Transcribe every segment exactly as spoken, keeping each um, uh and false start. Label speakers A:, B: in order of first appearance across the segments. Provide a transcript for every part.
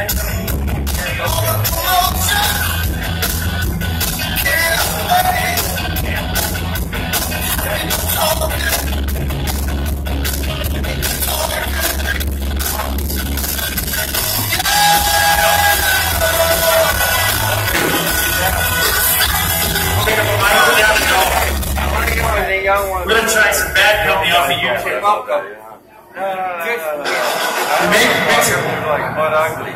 A: We're gonna try some bad company off of YouTube.
B: Welcome.
A: Make, make it
B: like butt ugly.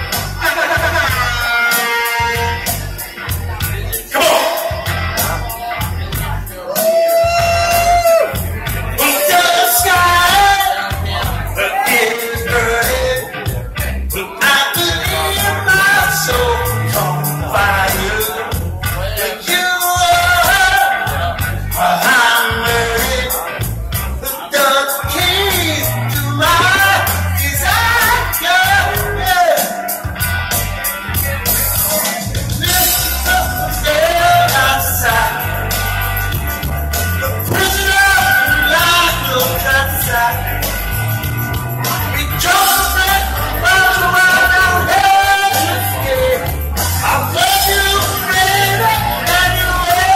A: Come on! Into the sky, the is burning. I believe my soul's on fire. You are, I'm learning the keys to my desire. Lift up the air outside. The prisoner lies looked outside. We drove back round around our heads again. I love you, baby, and you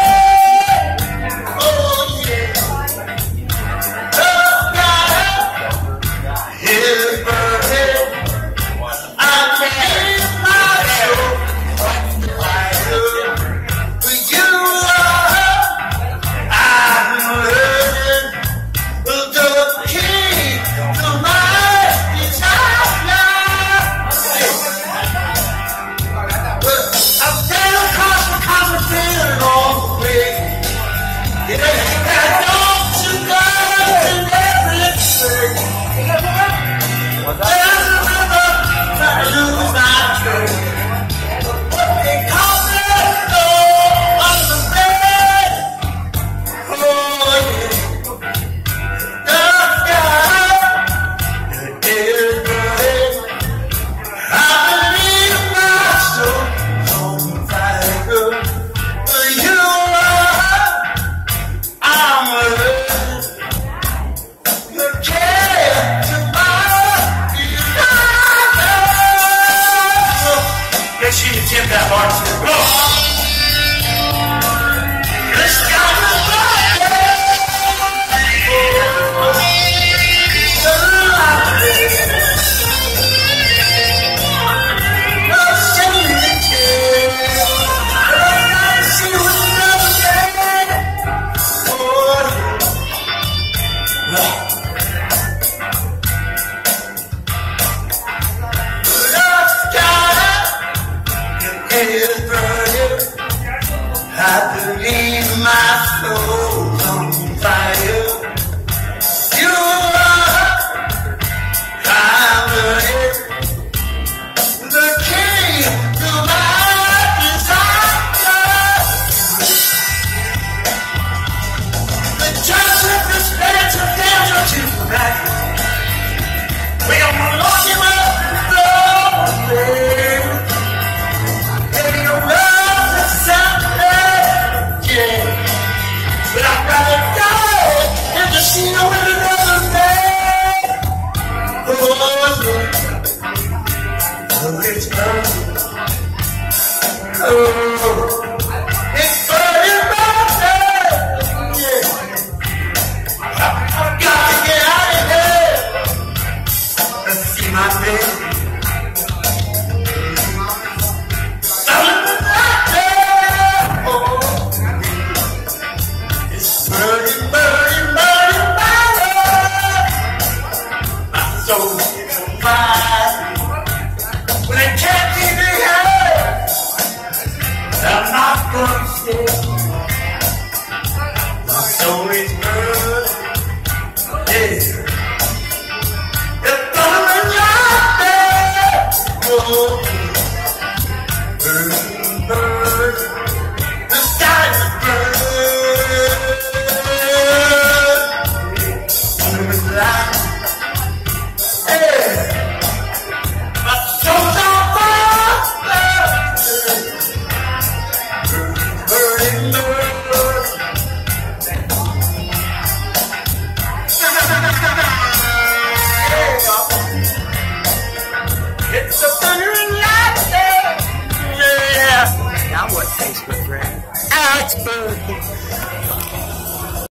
A: oh yeah. The sky is burning. I gave my soul on fire. For you are, I'm learning the key to my desire. I'm down across the conversation all the way. Yeah, don't you go to everything. There's a river trying to lose my trail. They call me low on the bed. Oh yeah, the sky is burning. I believe my soul on fire. For you are, I'm learning the key to my desire. Make sure you tip that bar too. Go! The sky is burning. No shame in the kid. I see what's another day. Oh, yeah. The sky is burning. I believe my soul's on fire. You are, I'm learning the key to my desire. The judge of this bed to danger tonight. We gonna lock him up and throw him. Maybe your love is something, yeah. But I'd rather die than to see you with another man. Oh yeah, oh it's burning. Oh, it's burning my head, yeah. I've got to get out of here. Let's see my baby. It's burning, burning, burning, burning. My soul is on fire. When they can't keep me here, I'm not gonna stay. My soul is burning. Yeah. It's burning out there. Oh, burning, burning. The sky's burning. Burning light. Yeah. My soul's on fire. Burning, burning, I'm what Facebook, man.
B: Alex Bird.